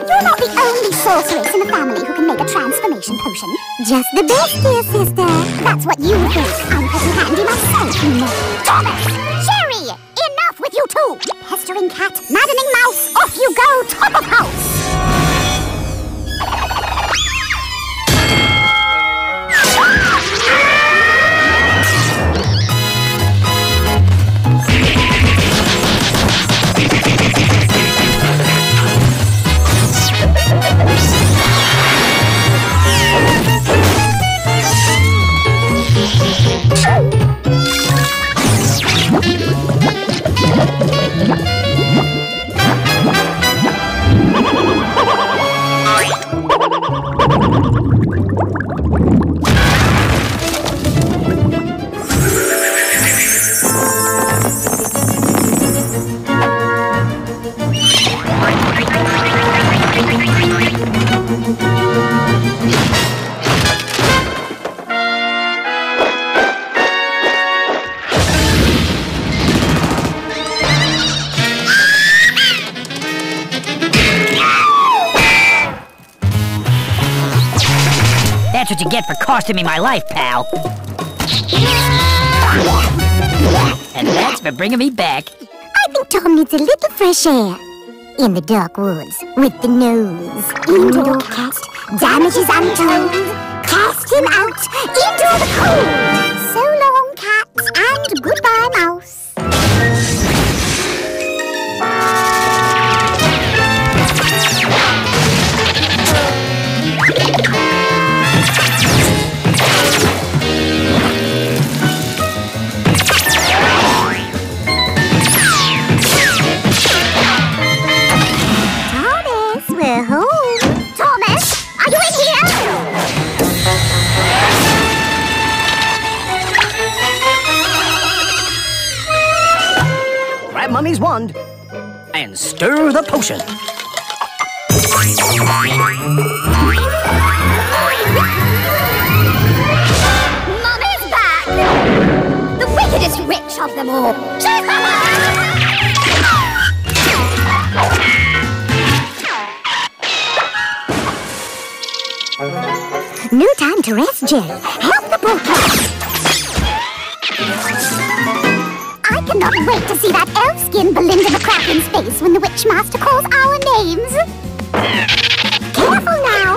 You're not the only sorceress in the family who can make a transformation potion. Just the best, dear sister. That's what you think. I'm pretty handy myself, you know. Thomas! Cherry! Enough with you two! Pestering cat, maddening mouse, off you go, top of house! That's what you get for costing me my life, pal. And that's for bringing me back. I think Tom needs a little fresh air. In the dark woods, with the nose. Indoor cat, damages untold. Cast him out into the cold. So long, cat, and goodbye, mouse. We're home. Thomas, are you in here? Grab Mummy's wand and stir the potion. Mummy's back! The wickedest witch of them all. No time to rest, Jill. Help the poor cat. I cannot wait to see that elf skin Belinda the Kraken's face when the Witchmaster calls our names. Careful now.